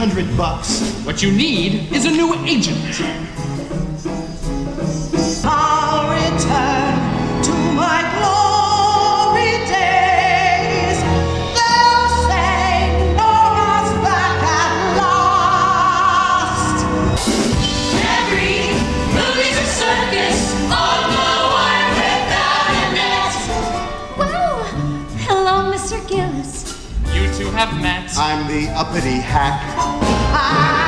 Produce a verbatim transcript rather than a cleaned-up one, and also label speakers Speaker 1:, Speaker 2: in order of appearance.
Speaker 1: hundred bucks.
Speaker 2: What you need is a new agent.
Speaker 3: I'll return to my glory days. They'll say Norma's back at last.
Speaker 4: Every movie's a circus on the wire without a net.
Speaker 5: Well, hello, Mister Gillis.
Speaker 2: You two have met.
Speaker 1: I'm the uppity hack.
Speaker 3: I